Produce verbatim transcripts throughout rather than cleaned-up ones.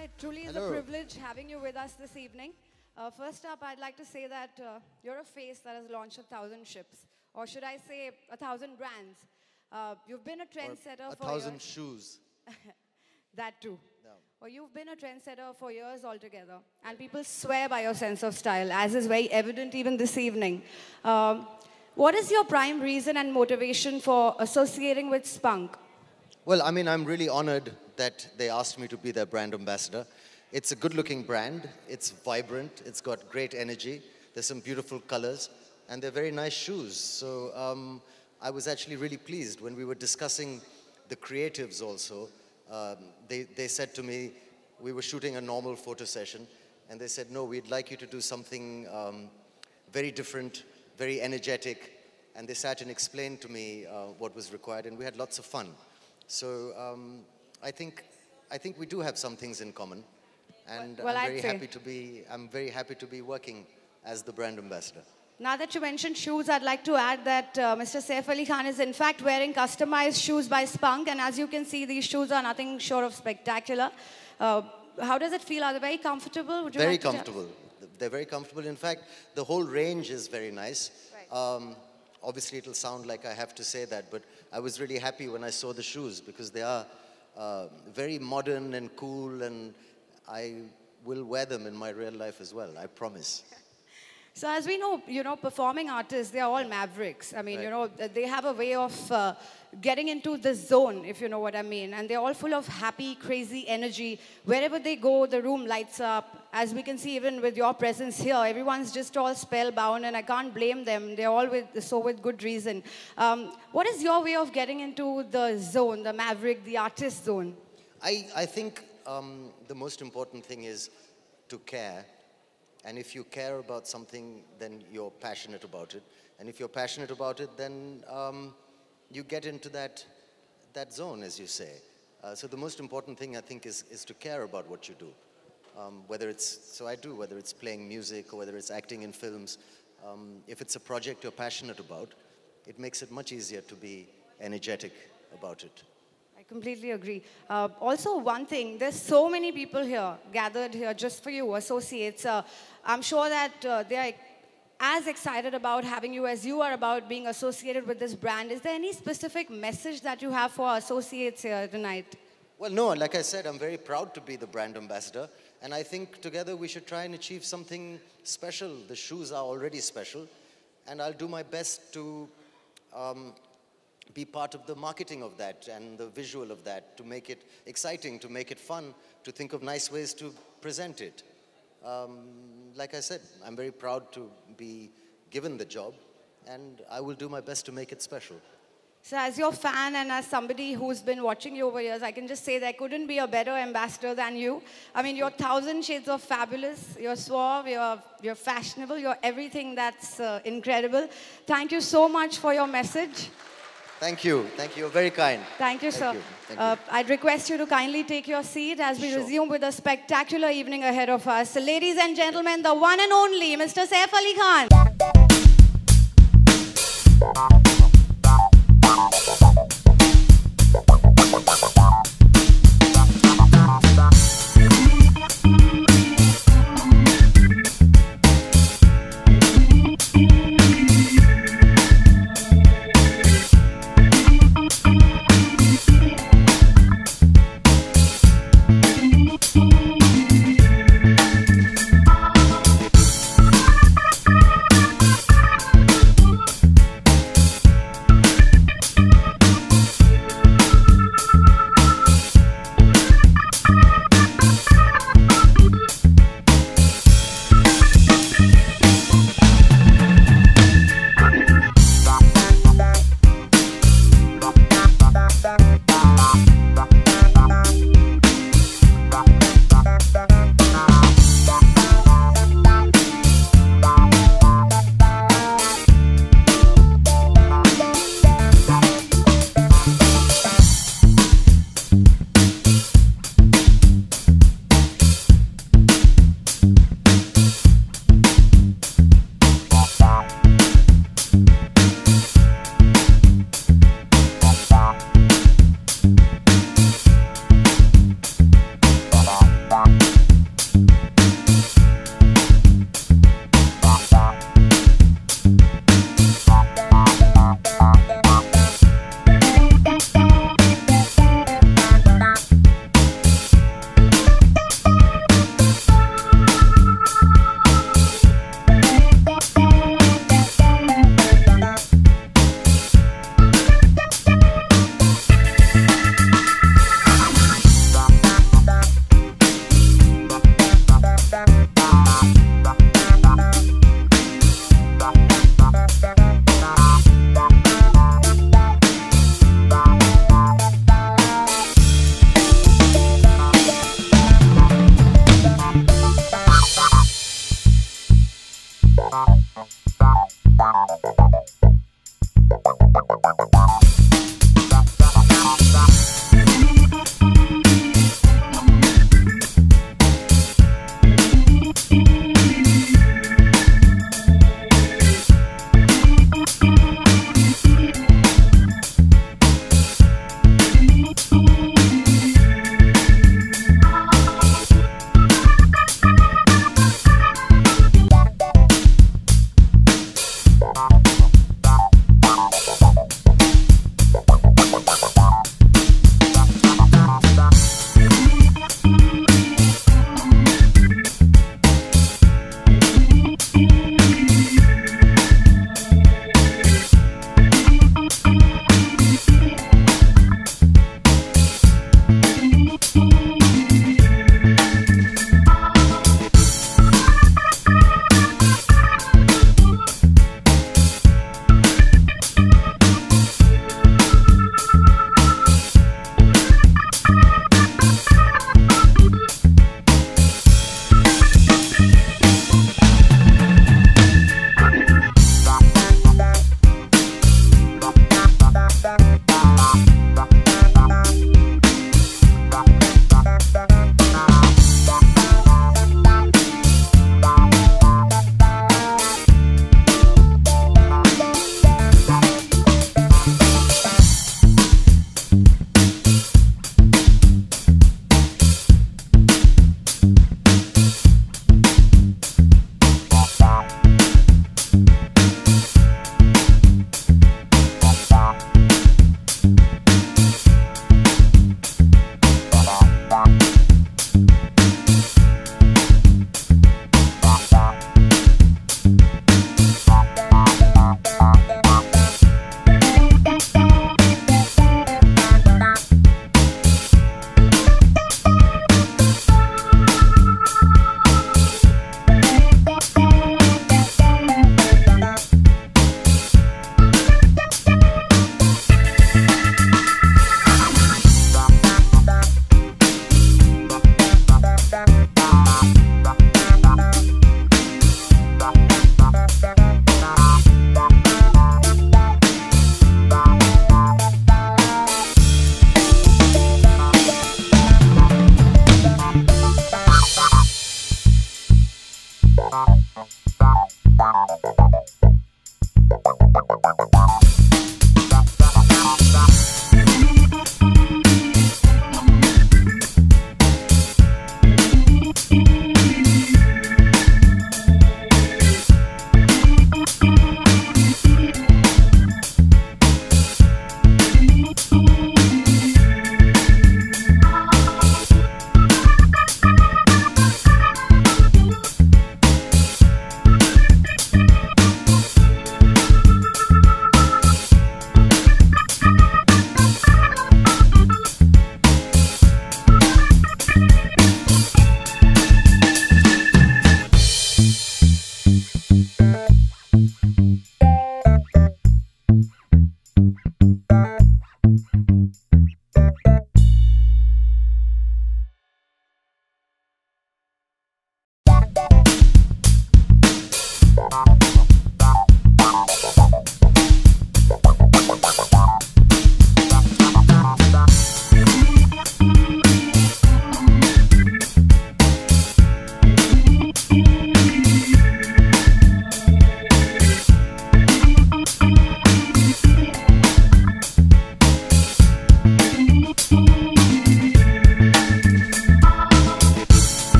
it truly is Hello. a privilege having you with us this evening. Uh, first up, I'd like to say that uh, you're a face that has launched a thousand ships, or should I say a thousand brands. Uh, you've been a trendsetter Or a for thousand years. shoes. That too. No. Well, you've been a trendsetter for years altogether, and people swear by your sense of style, as is very evident even this evening. Um, what is your prime reason and motivation for associating with Spunk? Well, I mean, I'm really honored that they asked me to be their brand ambassador. It's a good-looking brand. It's vibrant. It's got great energy. There's some beautiful colors, and they're very nice shoes. So um, I was actually really pleased when we were discussing the creatives also. Um, they, they said to me, we were shooting a normal photo session, and they said, no, we'd like you to do something um, very different, very energetic. And they sat and explained to me uh, what was required, and we had lots of fun. So um, I think I think we do have some things in common, and Well, I'm I'd very say- happy to be I'm very happy to be working as the brand ambassador. Now that you mentioned shoes, I'd like to add that uh, Mister Saif Ali Khan is in fact wearing customized shoes by Spunk, and as you can see, these shoes are nothing short of spectacular. Uh, how does it feel? Are they very comfortable? Would you Very like to tell- comfortable. They're very comfortable. In fact, the whole range is very nice. Right. Um, obviously, it'll sound like I have to say that, but I was really happy when I saw the shoes because they are uh, very modern and cool, and I will wear them in my real life as well, I promise. So as we know, you know, performing artists, they are all mavericks. I mean, Right. you know, they have a way of uh, getting into the zone, if you know what I mean. And they're all full of happy, crazy energy. Wherever they go, the room lights up. As we can see, even with your presence here, everyone's just all spellbound, and I can't blame them. They're all with, so with good reason. Um, what is your way of getting into the zone, the maverick, the artist zone? I, I think um, the most important thing is to care. And if you care about something, then you're passionate about it. And if you're passionate about it, then um, you get into that, that zone, as you say. Uh, so the most important thing, I think, is, is to care about what you do. Um, whether it's, so I do, whether it's playing music or whether it's acting in films. Um, if it's a project you're passionate about, it makes it much easier to be energetic about it. I completely agree. Uh, also, one thing, there's so many people here, gathered here just for you, associates. Uh, I'm sure that uh, they are as excited about having you as you are about being associated with this brand. Is there any specific message that you have for our associates here tonight? Well, no, like I said, I'm very proud to be the brand ambassador. And I think together we should try and achieve something special. The shoes are already special. And I'll do my best to um, be part of the marketing of that and the visual of that, to make it exciting, to make it fun, to think of nice ways to present it. Um, like I said, I'm very proud to be given the job, and I will do my best to make it special. So as your fan and as somebody who's been watching you over years, I can just say there couldn't be a better ambassador than you. I mean, you're thousand shades of fabulous. You're suave, you're, you're fashionable, you're everything that's uh, incredible. Thank you so much for your message. Thank you. Thank you. You're very kind. Thank you, Thank sir. you. Thank Uh, you. I'd request you to kindly take your seat as we Sure. resume with a spectacular evening ahead of us. Ladies and gentlemen, the one and only Mister Saif Ali Khan.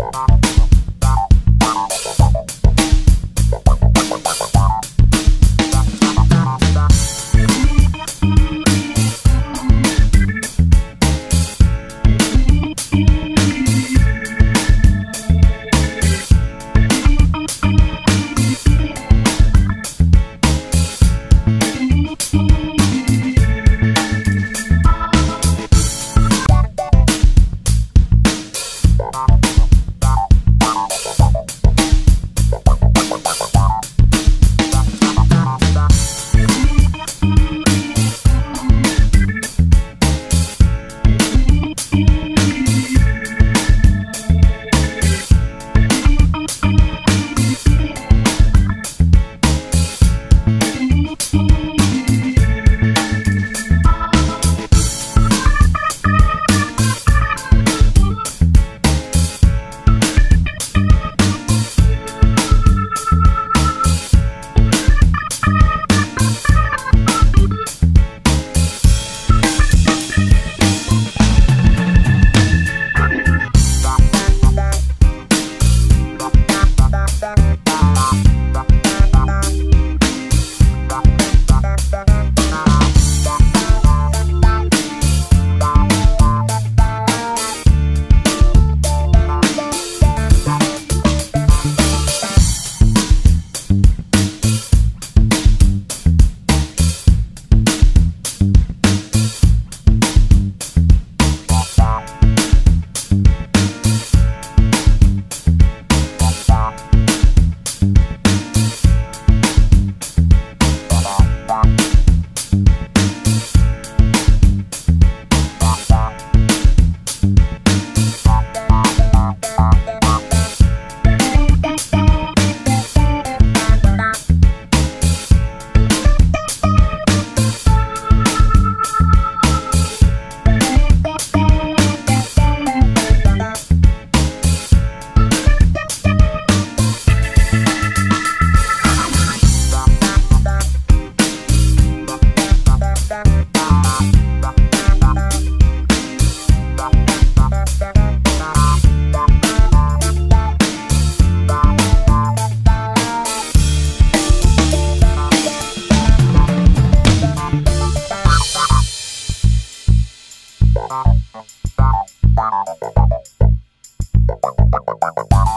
Bye.